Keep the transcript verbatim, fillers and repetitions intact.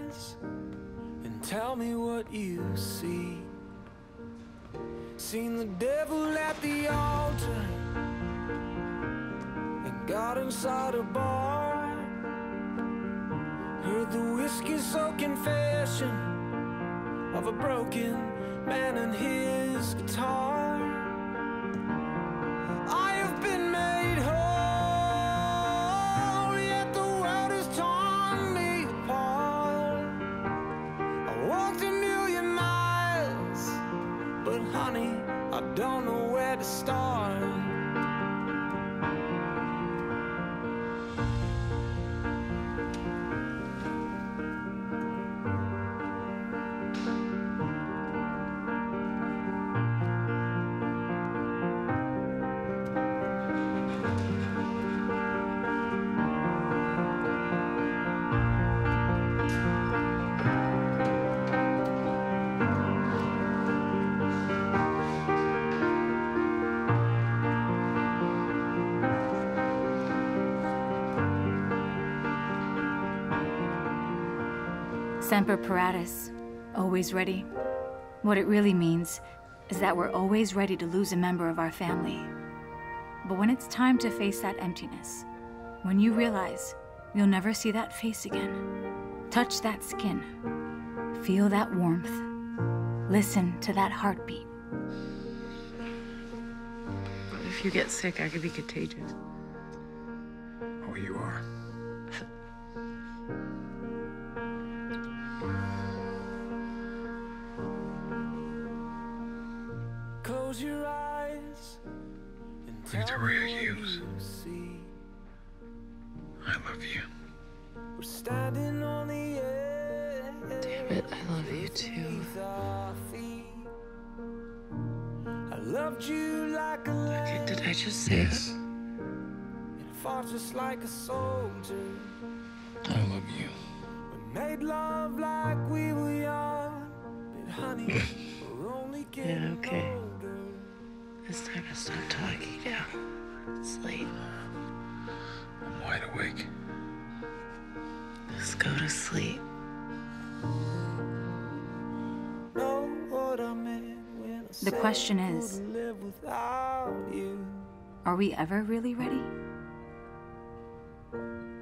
eyes and tell me what you see. Seen the devil at the altar and got inside a bar. Heard the whiskey-soaked confession of a broken man and his guitar. I have been made whole, yet the world has torn me apart. I walked a million miles, but honey, I don't know where to start. Semper Paratus, always ready. What it really means is that we're always ready to lose a member of our family. But when it's time to face that emptiness, when you realize you'll never see that face again, touch that skin, feel that warmth, listen to that heartbeat. If you get sick, I could be contagious. Oh, you are. Close your eyes and Victoria Hughes. I love you. We're standing on the edge. Damn it, I love you too. I loved you like a Okay, did I just say Yes. it? and fought just like a soldier. I love you. We made love like we were young, but honey, we're only getting Yeah, okay. older. It's time to stop talking now. It's late. I'm wide awake. Just go to sleep. Know what I meant when I The said question I is, couldn't live without you. are we ever really ready?